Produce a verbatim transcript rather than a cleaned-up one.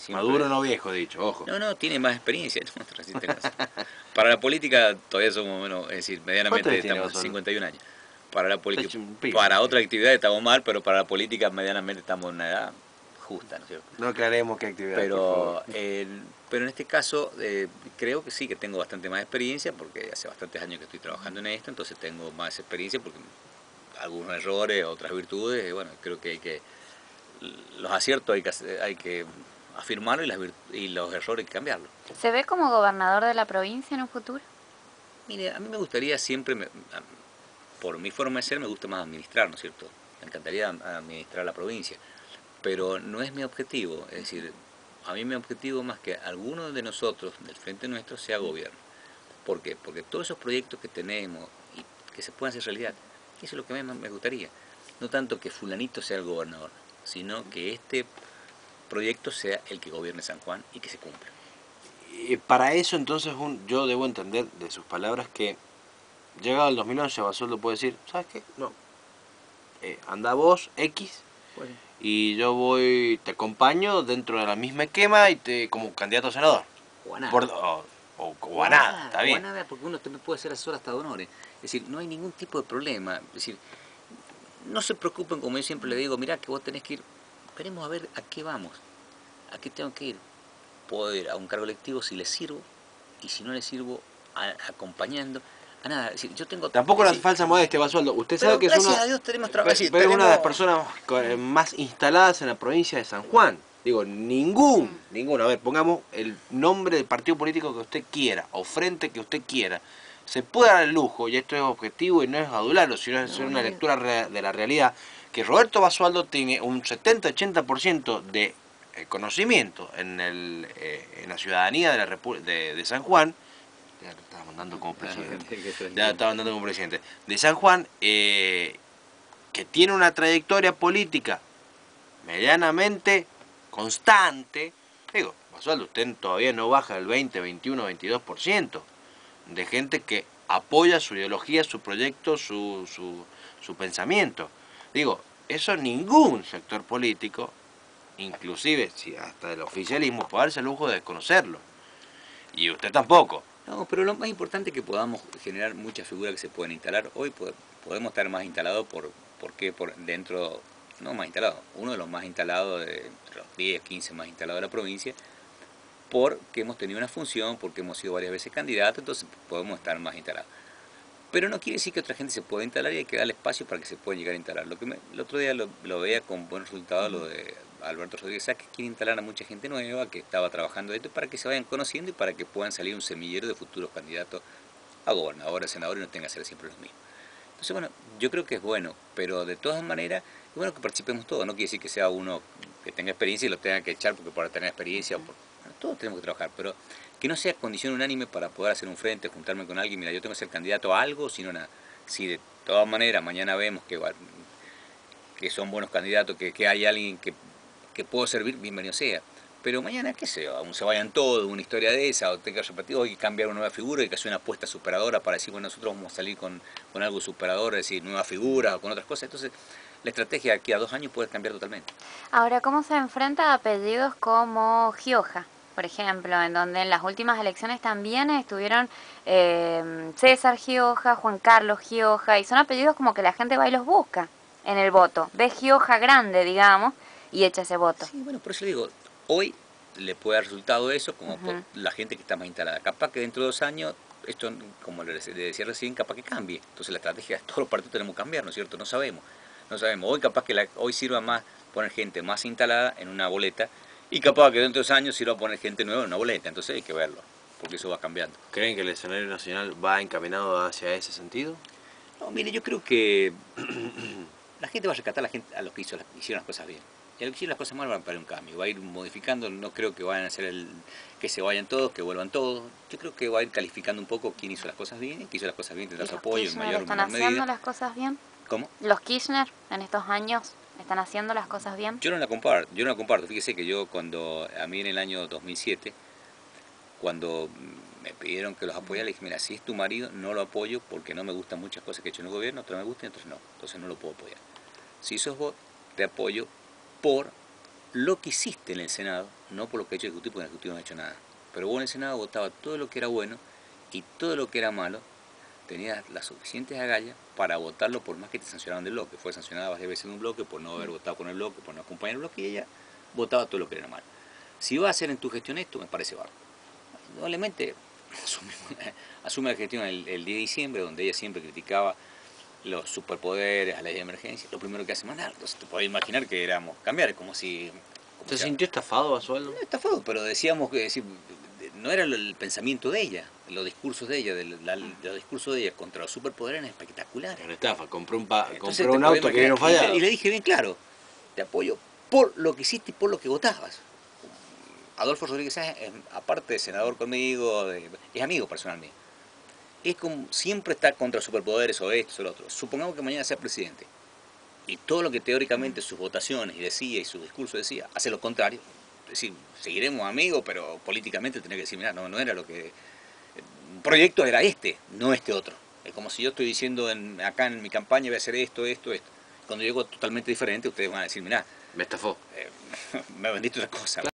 siempre... Maduro no viejo, dicho, ojo. No, no, tiene más experiencia. Para la política todavía somos menos, es decir, medianamente estamos cincuenta y un años. Para la política, para otra actividad estamos mal, pero para la política medianamente estamos en una edad justa, ¿no es cierto? No aclaremos qué actividad, pero, por favor. Eh, pero en este caso eh, creo que sí, que tengo bastante más experiencia, porque hace bastantes años que estoy trabajando en esto, entonces tengo más experiencia, porque algunos errores, otras virtudes, y bueno, creo que hay que, los aciertos hay que, hay que afirmarlos y, las y los errores hay que cambiarlos. ¿Se ve como gobernador de la provincia en un futuro? Mire, a mí me gustaría siempre, me, por mi forma de ser, me gusta más administrar, ¿no es cierto? Me encantaría administrar la provincia, pero no es mi objetivo, es decir, a mí mi objetivo más que alguno de nosotros, del frente nuestro, sea gobierno. ¿Por qué? Porque todos esos proyectos que tenemos y que se puedan hacer realidad, eso es lo que más me gustaría. No tanto que fulanito sea el gobernador, sino que este proyecto sea el que gobierne San Juan y que se cumpla. Y para eso entonces un, yo debo entender de sus palabras que llegado el dos mil once Basualdo puede decir, ¿sabes qué? No, eh, anda vos, X, pues, y yo voy, te acompaño dentro de la misma esquema y te como candidato a senador. O a nada. Por, o, o, o a nada, está bien. O a nada, porque uno también puede ser asesor hasta de honores. Es decir, no hay ningún tipo de problema. Es decir, no se preocupen, como yo siempre le digo, mirá que vos tenés que ir, esperemos a ver a qué vamos, a qué tengo que ir. Puedo ir a un cargo electivo si le sirvo, y si no le sirvo, a, acompañando. A nada, es decir, yo tengo... Tampoco la falsa modestia, Basualdo. Usted sabe que es una, a Dios tenemos trabajo. Pero es una de las personas más instaladas en la provincia de San Juan. Digo, ningún, ninguno, a ver, pongamos el nombre del partido político que usted quiera, o frente que usted quiera, se puede dar el lujo, y esto es objetivo y no es adularlo, sino es hacer una lectura de la realidad, que Roberto Basualdo tiene un setenta a ochenta por ciento de conocimiento en, el, eh, en la ciudadanía de, la Repu de, de San Juan, ya lo estaba mandando como presidente, ya lo estaba mandando como presidente, de San Juan, eh, que tiene una trayectoria política medianamente constante. Digo, Basualdo, usted todavía no baja el veinte, veintiuno, veintidós por ciento de gente que apoya su ideología, su proyecto, su, su, su pensamiento. Digo, eso ningún sector político, inclusive si hasta el oficialismo, puede darse el lujo de desconocerlo. Y usted tampoco. No, pero lo más importante es que podamos generar muchas figuras que se pueden instalar. Hoy podemos estar más instalados por, porque por dentro, no más instalados, uno de los más instalados, de los diez, quince más instalados de la provincia, porque hemos tenido una función, porque hemos sido varias veces candidatos, entonces podemos estar más instalados. Pero no quiere decir que otra gente se pueda instalar y hay que darle espacio para que se puedan llegar a instalar. Lo que me, el otro día lo, lo veía con buenos resultados, lo de Alberto Rodríguez Sá, que quiere instalar a mucha gente nueva que estaba trabajando esto para que se vayan conociendo y para que puedan salir un semillero de futuros candidatos a gobernador, a senador y no tenga que ser siempre los mismos. Entonces, bueno, yo creo que es bueno, pero de todas maneras, es bueno que participemos todos. No quiere decir que sea uno que tenga experiencia y lo tenga que echar porque para tener experiencia, o por, bueno, todos tenemos que trabajar, pero que no sea condición unánime para poder hacer un frente, juntarme con alguien, mira, yo tengo que ser candidato a algo, sino nada. Si de todas maneras mañana vemos que, que son buenos candidatos, que, que hay alguien que, que puedo servir, bienvenido sea. Pero mañana, qué sé yo, aún se vayan todos, una historia de esa, o tenga repetido, hay que cambiar una nueva figura, hay que hacer una apuesta superadora para decir, bueno, nosotros vamos a salir con, con algo superador, es decir, nueva figura o con otras cosas. Entonces, la estrategia de aquí a dos años puede cambiar totalmente. Ahora, ¿cómo se enfrenta a apellidos como Gioja, por ejemplo, en donde en las últimas elecciones también estuvieron eh, César Gioja, Juan Carlos Gioja, y son apellidos como que la gente va y los busca en el voto, ve Gioja grande, digamos, y echa ese voto? Sí, bueno, por eso digo, hoy le puede dar resultado eso como uh-huh. por la gente que está más instalada. Capaz que dentro de dos años, esto, como le decía recién, capaz que cambie. Entonces la estrategia de todos los partidos tenemos que cambiar, ¿no es cierto? No sabemos. No sabemos. Hoy capaz que la, hoy sirva más poner gente más instalada en una boleta y capaz que dentro de dos años sirva poner gente nueva en una boleta. Entonces hay que verlo, porque eso va cambiando. ¿Creen que el escenario nacional va encaminado hacia ese sentido? No, mire, yo creo que la gente va a rescatar a, la gente, a los que hizo, hicieron las cosas bien. Y a los que hicieron las cosas mal van para un cambio, va a ir modificando, no creo que vayan a hacer el que se vayan todos, que vuelvan todos. Yo creo que va a ir calificando un poco quién hizo las cosas bien, quién hizo las cosas bien, tendrá su apoyo en mayor o menor medida. ¿Están haciendo las cosas bien? ¿Cómo? ¿Los Kirchner en estos años están haciendo las cosas bien? Yo no la comparto, yo no la comparto. Fíjese que yo cuando, a mí en el año dos mil siete, cuando me pidieron que los apoyara, le dije, mira, si es tu marido, no lo apoyo porque no me gustan muchas cosas que he hecho en el gobierno, otras me gustan y otras no. Entonces no lo puedo apoyar. Si sos vos, te apoyo por lo que hiciste en el Senado, no por lo que ha hecho el Ejecutivo, porque el Ejecutivo no ha hecho nada, pero vos en el Senado votabas todo lo que era bueno y todo lo que era malo, tenías las suficientes agallas para votarlo por más que te sancionaban del bloque. Fue sancionada varias veces en un bloque por no haber votado con el bloque, por no acompañar el bloque, y ella votaba todo lo que era malo. Si va a hacer en tu gestión esto, me parece bárbaro. Indudablemente asume, asume la gestión el, el diez de diciembre, donde ella siempre criticaba los superpoderes, a la ley de emergencia. Lo primero que hace mandar, entonces te podés imaginar que éramos cambiar, como si... Como ¿Se si, sintió estafado, Basualdo? no estafado, pero decíamos que decir, no era el pensamiento de ella, los discursos de ella, de, la, de los discursos de ella contra los superpoderes eran espectaculares. Una estafa, compró un, pa Entonces, compró un auto que vino y, fallado. le, y le dije bien claro, te apoyo por lo que hiciste y por lo que votabas. Adolfo Rodríguez Sáenz, es, aparte de senador conmigo, de, es amigo personal mío. Es como siempre está contra superpoderes o esto o lo otro. Supongamos que mañana sea presidente y todo lo que teóricamente sus votaciones y decía y su discurso decía, hace lo contrario. Es decir, seguiremos amigos, pero políticamente tenía que decir, mira, no, no era lo que... Un proyecto era este, no este otro. Es como si yo estoy diciendo en, acá en mi campaña voy a hacer esto, esto, esto. Cuando llego totalmente diferente, ustedes van a decir, mira, Me estafó. eh, me vendiste otra cosa.